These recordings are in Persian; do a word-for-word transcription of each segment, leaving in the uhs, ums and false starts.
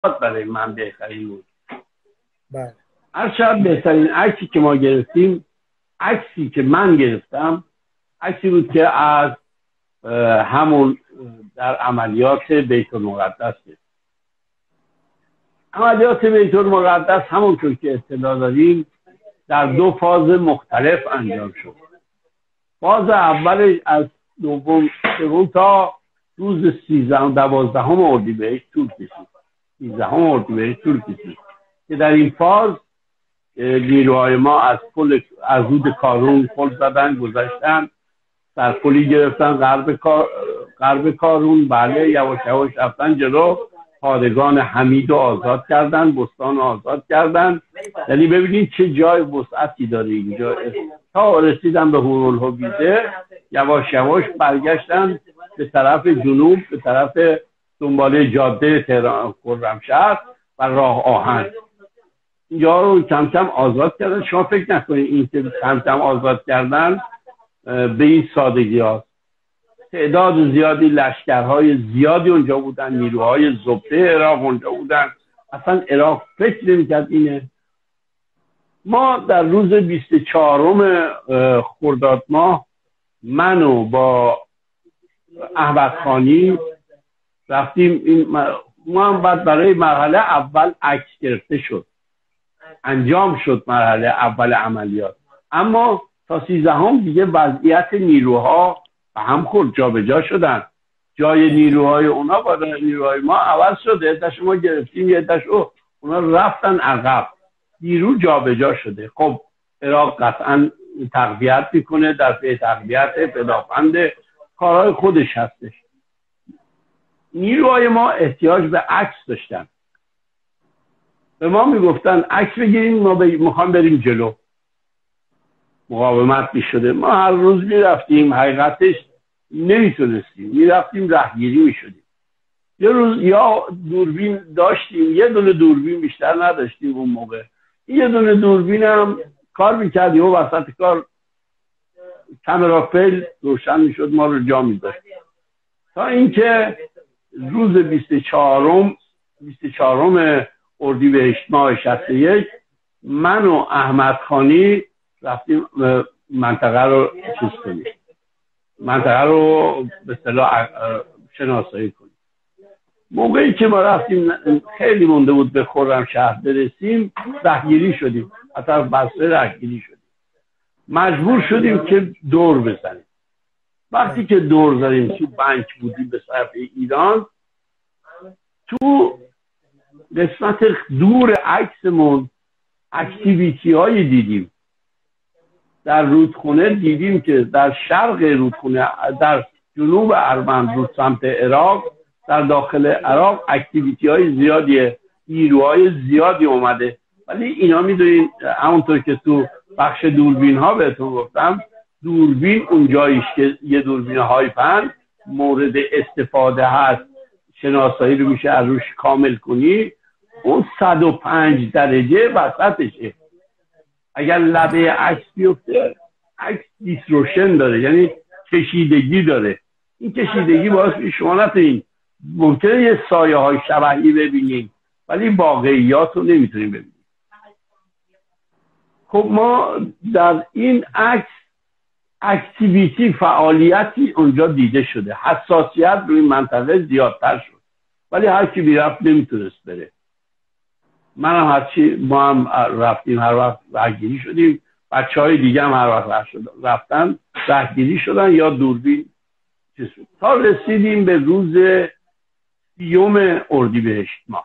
برای من بهترین بود. بله. هر شب بهترین عکسی که ما گرفتیم، عکسی که من گرفتم عکسی بود که از همون در عملیات بیت المقدس بود. عملیات بیت المقدس همونطور که اطلاع داریم در دو فاز مختلف انجام شد. فاز اول از دوم سوم تا روز سیزدهم دوازدهم اردیبهشت طول کشید. سیزدهم اردیبهشت طول کشید که در این فاز نیروهای ما از پل از رود کارون پل زدن، گذشتن، سرپلی گرفتن غرب کار غرب کارون، بله، یواش یواش رفتن جلو، پادگان حمید رو آزاد کردن، بستان رو آزاد کردن. یعنی ببینید چه جای وسعتی داره اینجا. تا رسیدن به هورالحبیزه یواش یواش برگشتن به طرف جنوب، به طرف دنباله جاده تهران خرمشهر و راه آهن. اینجا رو کم کم آزاد کردن. شما فکر نکنید این که کم کم آزاد کردن به این سادگی هاست. تعداد زیادی لشکرهای زیادی اونجا بودن، نیروهای ضبطه عراق اونجا بودن. اصلا عراق فکر نمی‌کرد اینه. ما در روز بیست و چهارم خرداد ماه منو با احمد خانی رفتیم. این ما هم بعد برای مرحله اول عکس گرفته شد، انجام شد مرحله اول عملیات. اما تا سیزدهم دیگه وضعیت نیروها به هم خورد، جا به جا شدن. جای نیروهای اونا با نیروهای ما عوض شده. عده‌اش ما گرفتیم، یه عده‌اش اونا رفتن عقب. نیرو جا به جا شده. خب عراق قطعا تقویت میکنه، در پی تقویت پدافند کارهای خودش هستش. نیروهای ما احتیاج به عکس داشتن. به ما میگفتن عکس بگیریم، ما میخوام بریم جلو. مقاومت میشده. ما هر روز میرفتیم، حقیقتش نمیتونستیم، میرفتیم رهگیری میشدیم. یه روز یا دوربین داشتیم، یه دونه دوربین بیشتر نداشتیم اون موقع. یه دونه دوربین هم کار میکرد، یه وسط کار کامرافیل روشن میشد، ما رو جا میداشت. تا اینکه روز بیست و چهارم بیست و چهارم اردیبهشت ماه شصت و یک من و احمد خانی رفتیم منطقه رو چیز کنیم، منطقه رو به اصطلاح شناسایی کنیم. موقعی که ما رفتیم خیلی مونده بود به خرمشهر برسیم، رهگیری شدیم، از طرف بصره رهگیری شدیم. مجبور شدیم که دور بزنیم. وقتی که دور زدیم تو بنک بودیم به طرف ایران، تو قسمت دور عکسمون اکتیویتی هایی دیدیم. در رودخونه دیدیم که در شرق رودخونه، در جنوب ارمن رو سمت عراق، در داخل عراق اکتیویتی های زیادی، نیروهای زیادی اومده. ولی اینا میدونین همونطور که تو بخش دوربین ها بهتون گفتم، دوربین اونجاییش که یه دوربین هایپن مورد استفاده هست، شناسایی رو میشه از روش کامل کنی، اون صد و پنج درجه وسطشه. اگر لبه عکس بیفته، عکس دیسروشن داره، یعنی کشیدگی داره. این کشیدگی باعث میشه شما نتونین، ممکنه یه سایه های شبحی ببینید ولی واقعیات رو نمیتونین ببینید. خب ما در این عکس اکتیویتی، فعالیتی اونجا دیده شده. حساسیت روی منطقه زیادتر شد، ولی هر کی بیرفت نمیتونست بره. من هم هرچی ما هم رفتیم، هر وقت رهگیری شدیم، بچه های دیگه هم هر وقت رفتن رهگیری شدن یا دوربین چیز شد. تا رسیدیم به روز سیوم اردیبهشت ماه.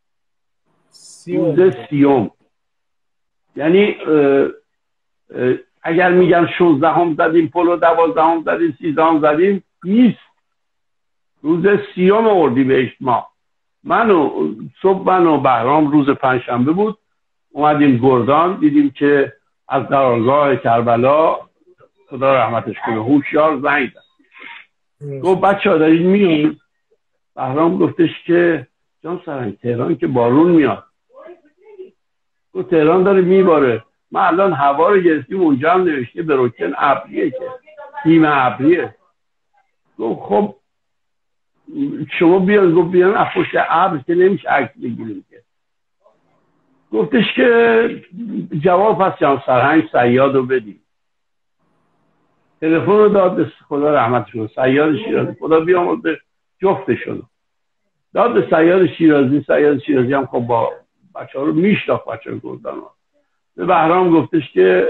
روز سیوم یعنی اه اه اگر میگن شانزدهم زدیم پلو، دوازدهم زدیم، سیزدهم زدیم، نیست. روز سیوم اردیبهشت ماه من و صبح من و بهرام روز پنجشنبه بود، اومدیم گردان، دیدیم که از درگاه کربلا خدا رحمتش کنه هوشیار زنگ زد، گفت بچه‌ها دارید میایید؟ بهرام گفتش که جان سرنگ تهران که بارون میاد. گفت تهران داره میباره. ما الان هوا رو گرفتیم، اونجا هم نوشته به روکن ابریه که نیمه ابریه. گفت خب شما بیان گفت بیان از پشت ابر که نمیشه عکس بگیریم که. گفتش که جواب پس جان سرهنگ صیاد رو بدیم. تلفن رو داد به خدا رحمتشون صیاد شیرازی، خدا بیامرزه جفتشون داد به صیاد شیرازی. صیاد شیرازی هم خب با بچه ها رو میشتاخت، بچه ها گردان ها. به بهرام گفتش که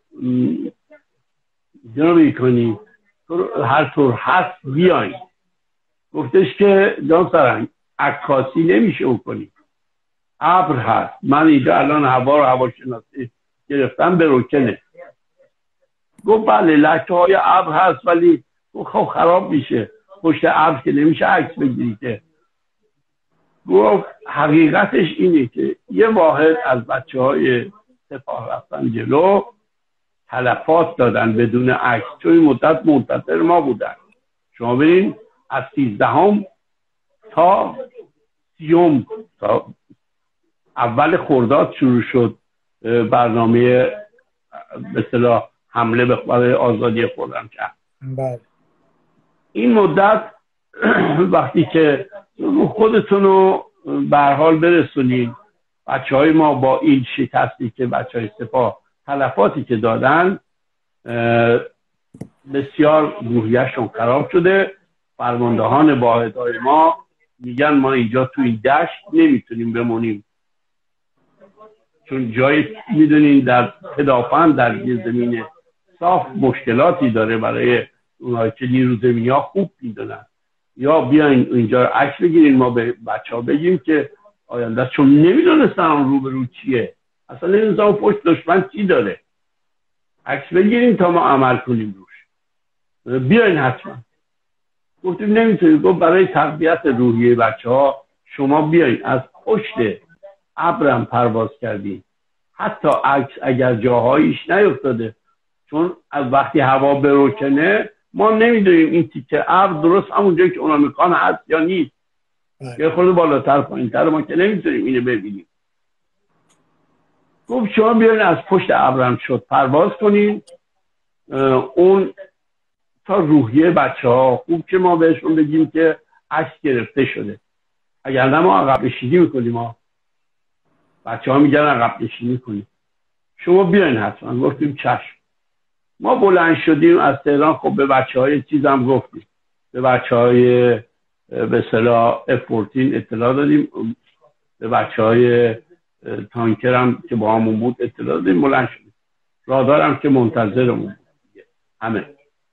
جنابی کنی هر طور هست بیاین. گفتش که جان سرهنگ عکاسی نمیشه بکنی، ابر هست، من اینجا الان هوا رو هواشناسی گرفتم به روکنه. گفت بله لکه های ابر هست ولی خب خراب میشه، پشت ابر که نمیشه عکس بگیری که. گفت حقیقتش اینه که یه واحد از بچه های سپاه رفتن جلو تلفات دادن بدون عکس، چون این مدت منتظر ما بودن. شما ببین از سیزدهم تا سیوم تا اول خرداد شروع شد برنامه به اصطلاح حمله به برای آزادی خرمشهر. بله. این مدت وقتی که خودتون رو به هر حال برسونید، بچه های ما با این شکستی که بچه های سپاه تلفاتی که دادن بسیار روحیه‌شون خراب شده. فرماندهان واحدهای ما میگن ما اینجا تو این دشت نمیتونیم بمونیم، چون جایی میدونین در پدافند در یه زمین صاف مشکلاتی داره برای اونایی که نیرو زمینی ها خوب میدونن. یا بیاین اینجا عکس بگیرین ما به بچه ها بگیم که آینده، چون نمیدونستن رو به رو چیه، اصلا نمیدونستن پشت دشمن چی داره. عکس بگیرین تا ما عمل کنیم روش، بیاین حتما. گفتیم نمیتونیم. گفت برای تقویت روحیه بچه ها شما بیاین از پشت ابرم پرواز کردیم، حتی عکس اگر جاهاییش نیفتاده، چون از وقتی هوا بروکنه ما نمیدونیم این تیکه ابر درست همون جایی که اونا میخوان هست یا نیست. یه خورده بالاتر پایینتر ما که نمیتونیم اینو ببینیم. گفت شما بیاین از پشت ابرم شد پرواز کنین. اون تا روحیه بچه ها خوب که ما بهشون بگیم که عکس گرفته شده، اگر نه ما عقب نشینی میکنیم. ما بچه ها میگن عقب نشینی کنیم، شما بیاین حتما. گفتیم چشم. ما بلند شدیم از تهران. خب به بچه های چیز هم گفتیم، به بچه های به اصطلاح اف چهارده اطلاع دادیم، به بچه های تانکر هم که با همون بود اطلاع دادیم. بلند شدیم، رادار هم که منتظرمون بود. همه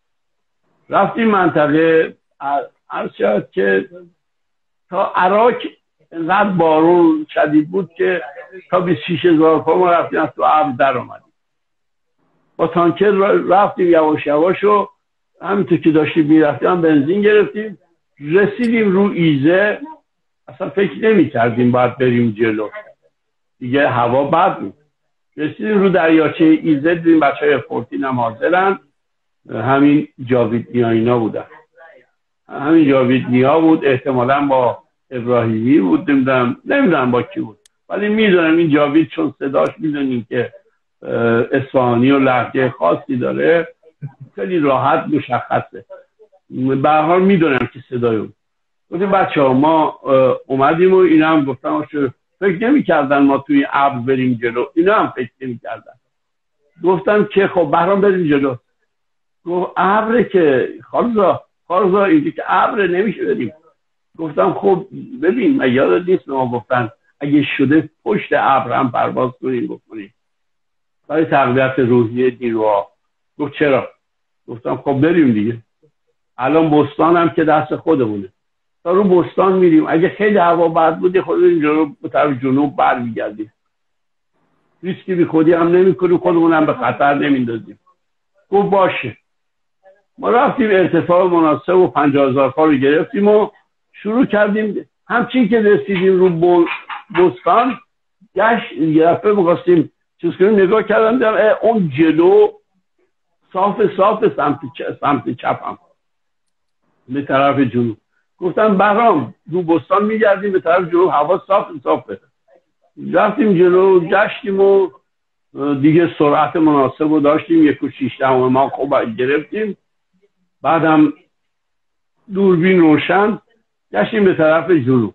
رفتیم منطقه عرض شد که تا عراق اینقدر بارون شدید بود که تا بیست و شش هزار پا ما رفتیم از تو ابر در اومدیم. با تانکر رفتیم یواش یواش و همینطور که داشتیم میرفتیم بنزین گرفتیم، رسیدیم رو ایزه. اصلا فکر نمی کردیم باید بریم جلو دیگه، هوا بد بود. رسیدیم رو دریاچه ایزه، دیدیم بچه های فورتین هم حاضرن. همین جاوید نیا اینا بودن، همین جاوید نیا بود، احتمالاً با ابراهیمی بود، نمیدونم نمیدونم با کی بود، ولی میدونم این جاوید چون صداش میدونیم که اصفهانی و لهجه خاصی داره، خیلی راحت مشخصه. به هر حال میدونم که صدای اون. گفتیم بچه‌ها ما اومدیم و اینا هم گفتم فکر نمی‌کردن ما توی ابر بریم جلو، اینا هم فکر نمی‌کردن. گفتم که خب بهرام بریم جلو. گفت ابر که خالصا خالصا اینجا که ابر نمیشه بریم. گفتم خب ببین من یاد نیست ما گفتن اگه شده پشت ابر هم پرواز کنیم بکنیم برای تقویت روحیه نیروها. گفت چرا؟ گفتم خب بریم دیگه، الان بستان هم که دست خودمونه، تا رو بستان میریم، اگه خیلی هوا بد بود خود اینجا به طرف جنوب برمیگردیم، ریسکی بی خودی هم نمی کنیم، خودمون هم به خطر نمیندازیم. گفت باشه. ما رفتیم ارتفاع مناسب و پنجاه هزار پا رو گرفتیم و شروع کردیم. همچین که رسیدیم رو بستان گشت یه دفعه می‌خواستیم چیز کنیم، نگاه کردم دیدم اون جلو صاف صاف سمت چپ سمت چپم به طرف جنوب. گفتم بهرام رو بستان میگردیم به طرف جنوب، هوا صاف صافه. رفتیم جلو گشتیم و دیگه سرعت مناسب رو داشتیم، یک و شیش دهم ما خوب گرفتیم. بعدم دوربین روشن گشتیم به طرف جنوب.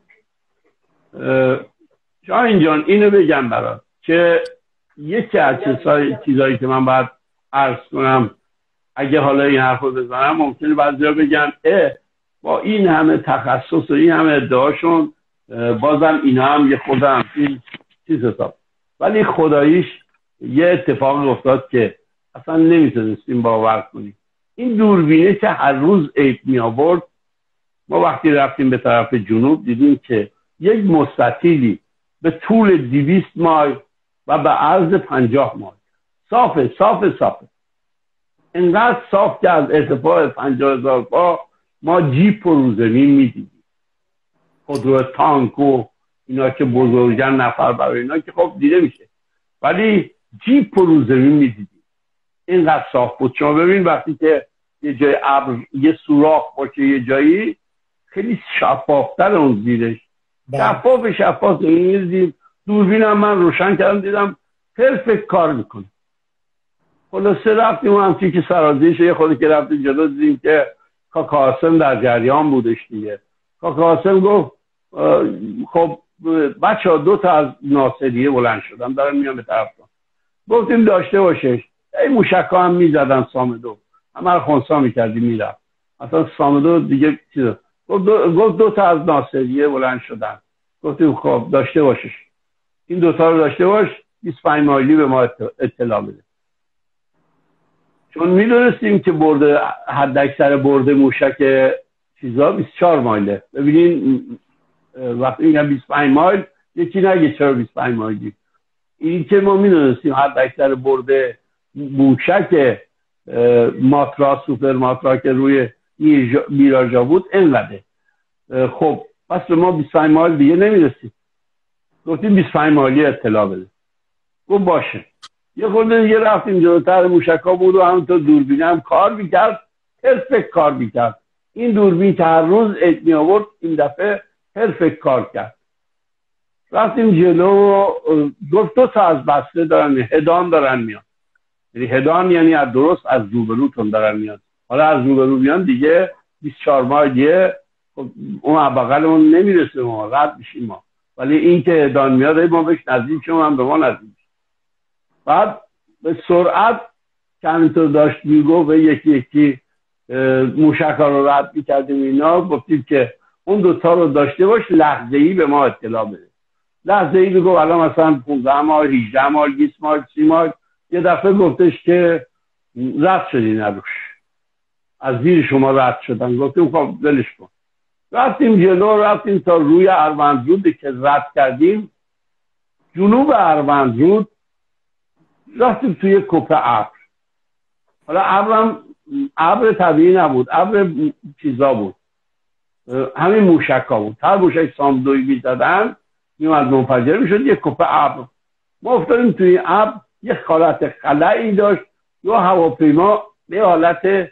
شاهین جان اینو بگم برات که یکی از چیزایی که من باید عرض کنم، اگه حالا این حرف رو بزنم ممکنه بعضیا بگن اه با این همه تخصص و این همه ادعاشون بازم اینا هم یه خودم این چیز حساب، ولی خداییش یه اتفاق افتاد که اصلا نمیتونستیم باور کنیم. این دوربینه که هر روز عید می آورد، ما وقتی رفتیم به طرف جنوب دیدیم که یک مستطیلی به طول دویست مایل و به عرض پنجاه مایل صافه صافه صافه اینقدر صاف که از ارتفاع پنجاه هزار پا ما جیپ و روزمین میدیدیم. خودرو تانک و اینا که بزرگن نفر برای اینا که خب دیده میشه، ولی جیپ و روزمین میدیدیم. اینقدر صاف بود. شما ببین وقتی که یه جای ابر یه سوراخ باشه یه جایی خیلی شفافتر اون زیرش، شفاف شفاف میدیدیم. دوربین هم من روشن کردم دیدم پرفکت کار میکنه. خلاصه رفتیم و همچی که سرازیش یه خودی که رفتیم جلو دیدیم که کاکا قاسم در جریان بودش دیگه. کاکا قاسم گفت خب بچه ها دو تا از ناصریه بلند شدن دارن میان به طرف دارن. گفتیم داشته باشش. ای موشک ها هم میزدن سامدو، همه رو خونسا میکردیم میرفت. اصلا سامدو دیگه چیز گفت دو, گفت دو تا از ناصریه بلند شدن. گفتیم خب داشته باشش، این دوتا رو داشته باش، بیست و پنج مایلی به ما اطلاع بده. چون میدونستیم که برده حد اکثر برده موشک چیزا بیست و چهار مایله. ببینین وقتی میگم بیست و پنج مایل یکی نگه چرا بیست و پنج مایلی، این که ما میدونستیم حد اکثر برده موشک ماترا سوپر ماترا که روی میراژا بود اینقدره. خب پس به ما بیست و پنج مایل دیگه نمیرسیم. گفتیم بیست و پنج مایلی اطلاع بده. گفت باشه. یه خورده دیگه رفتیم جلوتر، موشک ها بود و همونطور دوربین هم کار میکرد، پرفکت کار میکرد. این دوربین که هر روز عید می آورد این دفعه پرفکت کار کرد. رفتیم جلو و گفت دو تا از بسته دارن هدان دارن میان. یعنی هدان یعنی از درست از روبروتون دارن میان. حالا از روبرو میان دیگه بیست و چهار مایل دیگه اون بغلمون نمیرسه، ما رد میشیم ما، ولی این که هدان میاد ما بهش نزدیک شما هم به ما نزدیک. بعد به سرعت که همینطور داشت میگو و یکی یکی موشک ها رو رد میکردیم اینا، گفتیم که اون دوتا رو داشته باش، لحظه ای به ما اطلاع بده. لحظه ای بگو الان مثلا پونزده مایل هجده مایل بیست مایل سی مایل. یه دفعه گفتش که رد شدین روش، از زیر شما رد شدن. گفتیم خب ولش کن. رفتیم جلو، رفتیم تا روی اروندرود که رد کردیم، جنوب اروندرود رفتیم توی کوپه ابر. حالا ابرم ابر طبیعی نبود، ابر چیزا بود، همین موشک ها بود. هر موشک سامدوی میزدن میومد منفجر میشد یه کوپه ابر. ما افتادیم توی ابر، یه حالت خلایی داشت، یا هواپیما به حالت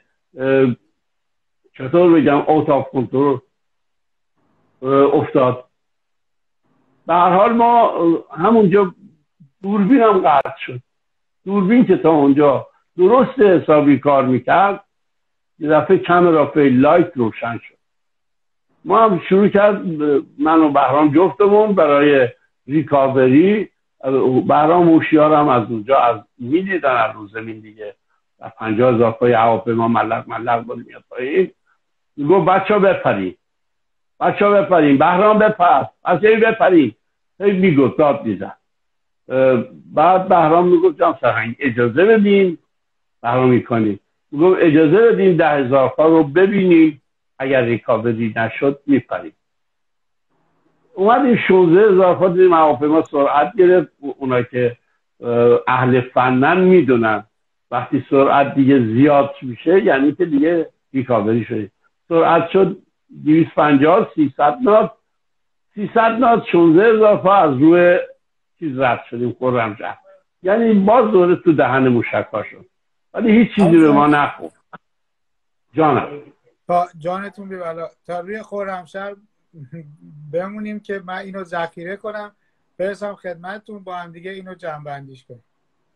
چطور بگم اوت آف کنترل افتاد. به هر حال ما همونجا دوربین هم قطع شد. دوربین که تا اونجا درست حسابی کار میکرد، یه دفعه کامera فیل لایت روشن شد. ما هم شروع کرد، من و بهرام جفتمون برای ریکاوری. بهرام هوشیار هم از اونجا از میدیدن از رو زمین دیگه، و پنجاه هزار پای هواپیما ملق ملق بود میاد پایین. میگفت بچه ها بپرین، بچه ها بپرین، بهرام بپر، بچه ها بپرین. هی میگفت داد میزد. بعد بهرام میگفت جان سرهنگ اجازه بدین، بهرام میکنی میگفت اجازه بدین ده هزار پا رو ببینیم، اگر ریکاوری نشد میپریم. اومدیم شانزده هزار پا دیدیم هواپیما سرعت گرفت. اونایی که اهل فنن میدونن وقتی سرعت دیگه زیاد میشه یعنی که دیگه ریکاوری شده. سرعت شد دویست و پنجاه سیصد نات، سیصد نات شانزده هزار پا از روی چیز رد شدیم خرمشهر. یعنی باز دوره تو دهن موشک‌ها شد، ولی هیچ چیزی به ما نخورد. جانم تا جانتون بی بلا. تا روی خرمشهر بمونیم که من اینو ذخیره کنم برسم خدمتتون، با هم دیگه اینو جمع بندیش کنیم.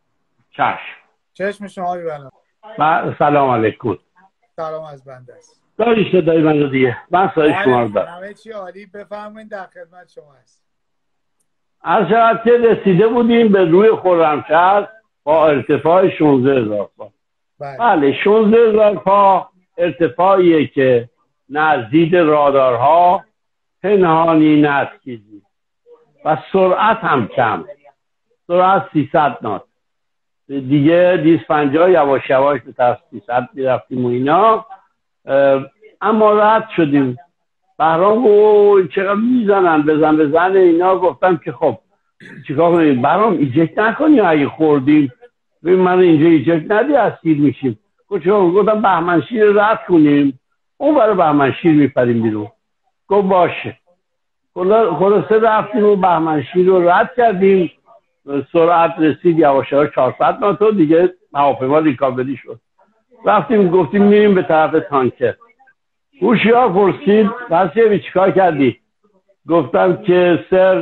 چشم. چشم شما بی بلا. سلام علیکم. سلام از بنده است. داری صدای من رو دیگه؟ من صدای شما رو دارم. همه چی عالی، بفرمایید، در خدمت شما هست. هر شود که رسیده بودیم به روی خرمشهر با ارتفاع شانزده هزار پا. بله شانزده هزار پا ارتفاعیه که نه از دید رادارها پنهانی نه از چیزی و سرعت هم کم، سرعت سیصد نات دیگه، دویست و پنجاه یواش یواش به طرف سیصد میرفتیم و اینا. اما رد شدیم. بهرام گفت چقدر میزنن بزن بزن اینا. گفتم که خب چیکار کنیم؟ بهرام ایجکت نکنی اگه خوردیم، ببین من اینجا ایجکت ندی اسیر میشیم. گفتم بهمنشیر رد کنیم، اون برای بهمنشیر میپریم بیرون. گفت باشه. خلاصه رفتیم و بهمنشیر رو رد کردیم. سرعت رسید یواش یواش چهارصد نات و دیگه هواپیما ریکاوری شد. رفتیم گفتیم میریم به طرف تانکر. هوشیار پرسید واسه چیکار کردی؟ گفتم که سر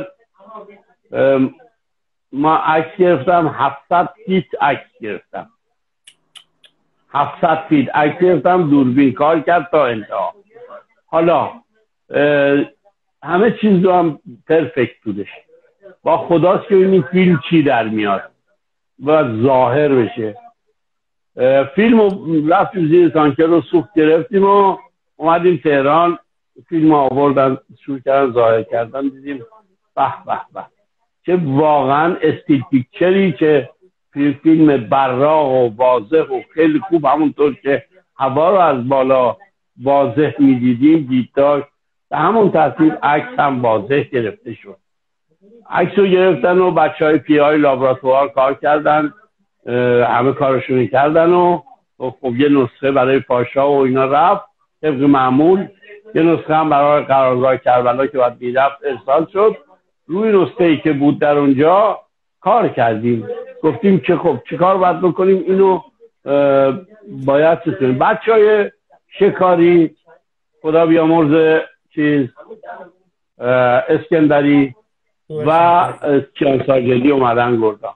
ما عکس گرفتم، هفتصد فیت عکس گرفتم، هفتصد فیت عکس گرفتم، دوربین کار کرد تا انتها. حالا همه چیز رو هم پرفکت بودش. با خداست که این فیلم چی در میاد و ظاهر بشه. فیلم رو رفتیم زیر تانکر رو سوخت گرفتیم و اومدیم تهران. فیلم رو آوردن شروع کردن ظاهر کردن، دیدیم به به به چه واقعا استیل پیکچری، که فیلم براق و واضح و خیلی خوب، همونطور که هوا رو از بالا واضح میدیدیم دید داشت، به همون ترتیب عکس هم واضح گرفته شد. عکس رو گرفتن و بچه های پی آی لابراتوار کار کردن، همه کارشون کردن و خب یه نسخه برای پاشا و اینا رفت طبق معمول، یه نسخه هم برای قرارگاه کربلا که باید میرفت ارسال شد. روی نسخه ای که بود در اونجا کار کردیم. گفتیم که خب چی کار باید بکنیم؟ اینو باید چه کنیم؟ بچه های شکاری خدا بیامرز چیز اسکندری و کیانساگلی اومدن گردان.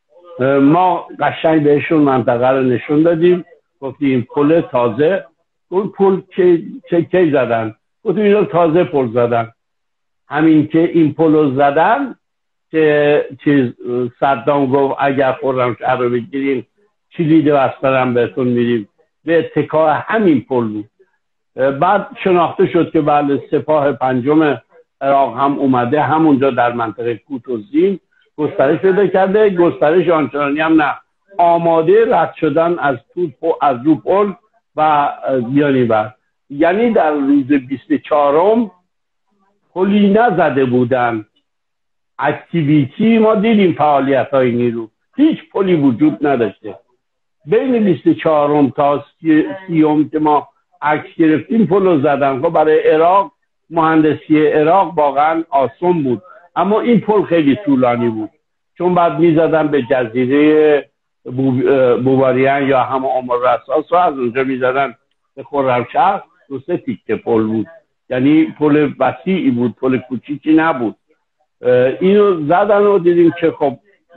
ما قشنگ بهشون منطقه رو نشون دادیم. گفتیم پل تازه. اون پل چه کی زدن؟ گفتیم اینا تازه پل زدن. همین که این پل رو زدن که چیز صدام گفت اگر خرمشهر رو بگیریم کلید بسترم بهتون میدیم، به اتکا همین پل بود. بعد شناخته شد که بله سپاه پنجم عراق هم اومده همونجا در منطقه کوتوزین گسترش پیدا کرده. گسترش آنچنانی هم نه، آماده رد شدن از تو از رو پل و بیانی بر. یعنی در روز بیست و چهارم پلی نزده بودن. اکتیویتی ما دیدیم، فعالیت های نیرو، هیچ پلی وجود نداشته. بین بیست و چهارم تا سیوم که ما عکس گرفتیم پل رو زدن. خب برای عراق، مهندسی عراق واقعا آسان بود، اما این پل خیلی طولانی بود، چون بعد میزدن به جزیره بوباریان یا هم عمر رساس و از اونجا میزدن به خرمشهر. دو سه تیکه پل بود، یعنی پل وسیعی بود، پل کوچیکی نبود. اینو زدن و دیدیم که خب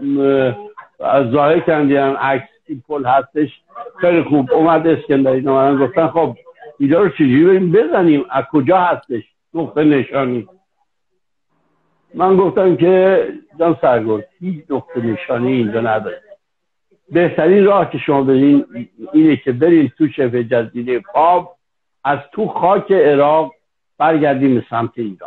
از ظاهر کردن عکس این پل هستش. خیلی خوب. اومد اسکندری اومدن گفتن خب اینجا رو چجوری بریم بزنیم، از کجا هستش نقطه نشانی؟ من گفتم که جان سرگرد هیچ نقطه نشانی اینجا نداره. بهترین راه که شما برین اینه که برین تو شبه جزیره فاو، از تو خاک عراق برگردیم به سمت ایران،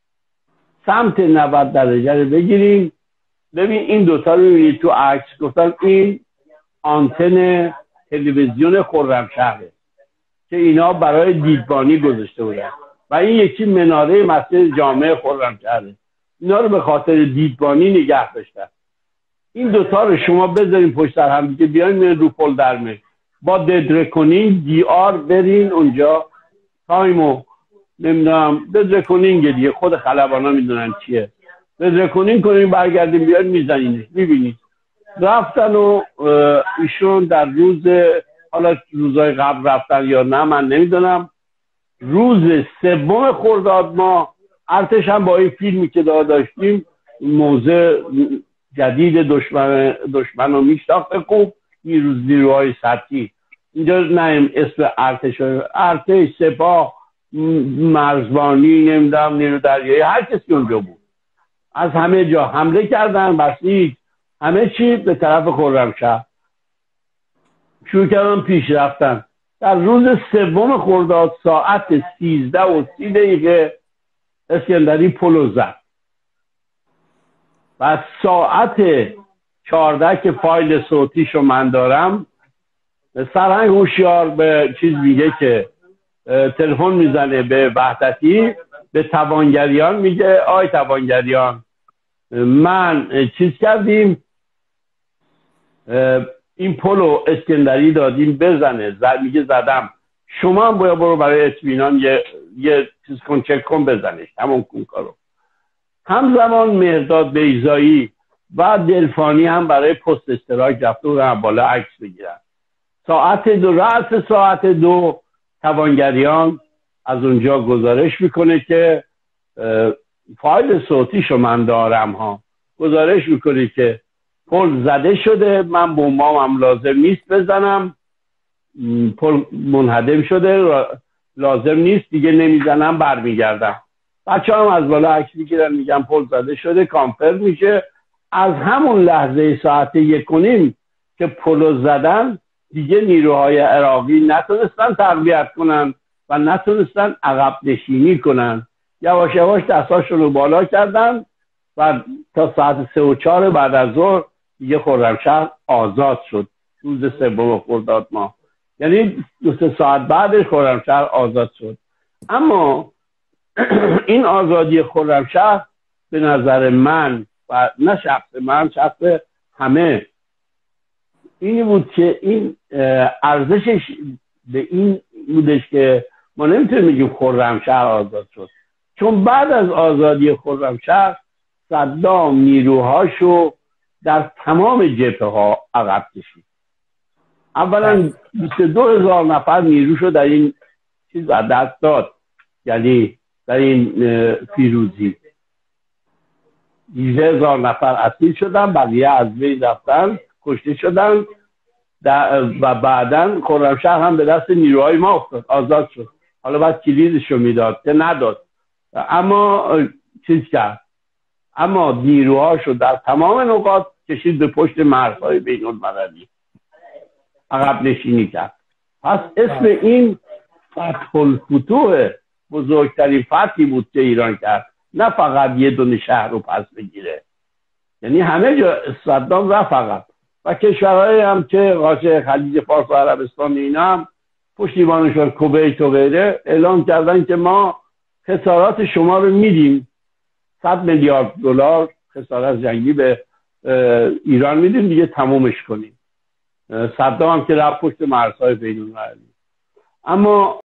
سمت نود درجه رو بگیریم. ببین این دوتا رو میبینید تو عکس. گفتم این آنتن تلویزیون خرمشهره که اینا برای دیدبانی گذاشته بودن و این یکی مناره مسجد جامع خرمشهره. اینا رو به خاطر دیدبانی نگه داشتن. این دوتا رو شما بذارین پشت سر هم دیگه، بیاین رو پل درمه با ددرکونینگ دی آر برین اونجا، تایمو نمیدونم ددرکونینگ دیگه، خود خلبانا میدونن چیه، ددرکونینگ کنین برگردین بیاین میزنینش. میبینید رفتن و ایشون در روز، حالا روزهای قبل رفتن یا نه من نمیدونم، روز سوم خرداد ما ارتش هم با این فیلمی که داشتیم موضع جدید دشمن دشمن رو میشناخته خوب، نیروز نیروهای سطحی اینجا نه اسم ارتش ارتش سپاه مرزبانی نمیدونم نیرو دریایی هر کسی اونجا بود، از همه جا حمله کردن، بسیج همه چی به طرف خرمشهر شروع کردن پیش رفتن. در روز سوم خرداد ساعت سیزده و سی دقیقه اسکندری پلو زد و ساعت چهارده که فایل صوتیشو من دارم، سرهنگ هوشیار به چیز میگه که تلفن میزنه به وحدتی، به توانگریان میگه آی توانگریان من چیز کردیم این پلو اسکندری دادیم بزنه، زد میگه زدم، شما هم باید برو برای اطمینان یه یه چیز کن چک کن بزنش همون کن کارو. همزمان مهرداد بیضایی و دلفانی هم برای پست اشتراک رفته و بالا عکس بگیرن. ساعت دو رأس ساعت دو توانگریان از اونجا گزارش میکنه که فایل صوتیشو من دارم ها، گزارش میکنه که پل زده شده، من بمبام هم لازم نیست بزنم، پل منهدم شده لازم نیست دیگه نمیزنم برمیگردم. بچه هم از بالا عکس میگیرن میگن پل زده شده، کانفرم میشه. از همون لحظه ساعت یک و نیم که پلو زدن دیگه نیروهای عراقی نتونستن تقویت کنن و نتونستن عقب نشینی کنن، یواش یواش دستاشون رو بالا کردن و تا ساعت سه و چهار بعد از ظهر دیگه خرمشهر آزاد شد. روز سوم خرداد ماه، یعنی دو سه ساعت بعدش خرمشهر آزاد شد. اما این آزادی خرمشهر به نظر من و نه شخص من، شخص همه، اینی بود که این ارزشش به این بودش که ما نمیتونیم بگیم خرمشهر آزاد شد، چون بعد از آزادی خرمشهر صدام نیروهاشو در تمام جبهه ها عقب کشید. اولا بیست و دو هزار نفر نیروشو در این چیز دست داد، یعنی در این پیروزی بیست هزار نفر اسیر شدن، بقیه از بین رفتن کشته شدن و بعدن خرمشهر هم به دست نیروهای ما افتاد، آزاد شد. حالا بعد کلیدشو میداد که نداد، اما چیز کرد، اما نیروهاشو در تمام نقاط کشید به پشت مرزهای بین المللی، عقب نشینی کرد. پس اسم این فتح الفتوح بزرگترین فتحی بود که ایران کرد، نه فقط یه دونه شهر رو پس بگیره، یعنی همه جا صدام رفت فقط. و کشورهای هم که قاچه خلیج فارس و عربستان اینا هم پشتیبانشون کویت و غیره اعلام کردن که ما خسارات شما رو میدیم، صد میلیارد دلار خسارت جنگی به ایران میدیم دیگه تمومش کنیم. صدام هم که رفت پشت مرزهای بین المللی. اما